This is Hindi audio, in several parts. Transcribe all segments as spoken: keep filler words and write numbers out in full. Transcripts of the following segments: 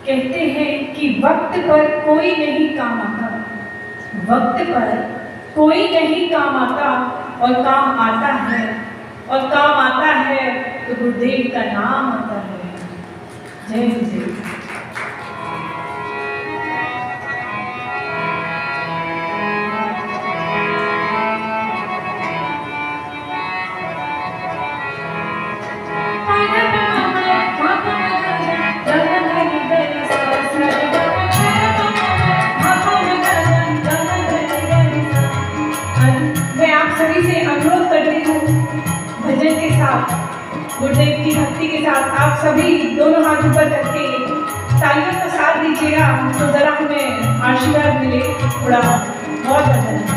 कहते हैं कि वक्त पर कोई नहीं काम आता, वक्त पर कोई नहीं काम आता, और काम आता है और काम आता है तो गुरुदेव का नाम आता है। जय गुरुदेव। गुरुदेव की भक्ति के साथ आप सभी दोनों हाथ ऊपर करके तालियों का साथ दीजिएगा, तो जरा हमें आशीर्वाद मिले। थोड़ा बहुत धन्यवाद।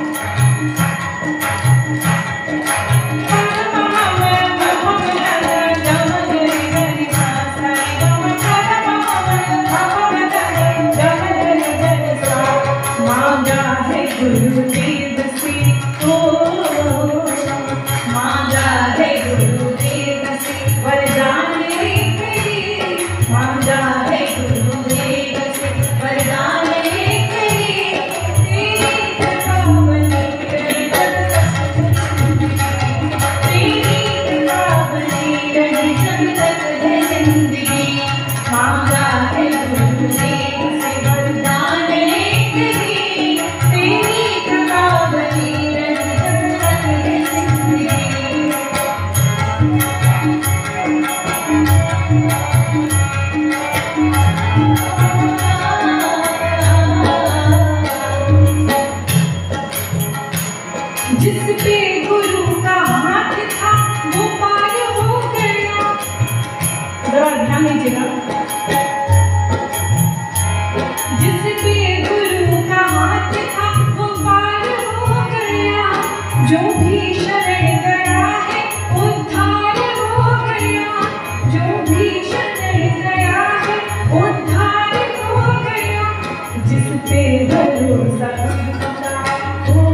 जो भी शरण गया है उद्धार हो गया, जो भी शरण गया है उद्धार हो गया। जिस पे भरोसा हो,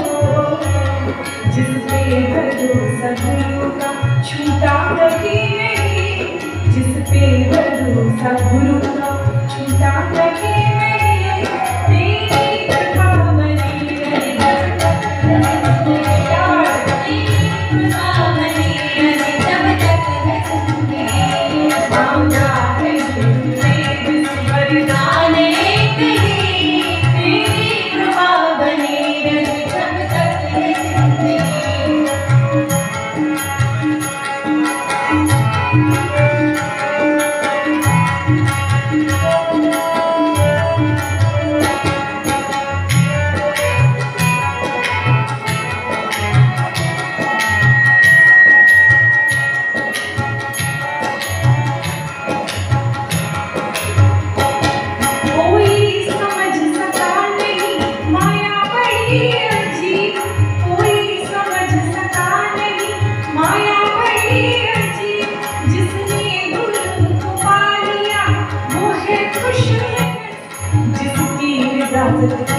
जिस पे भरोसा गुरु का छूटा कभी नहीं, जिस पे भरोसा गुरु का छूटा कभी नहीं। Thank you.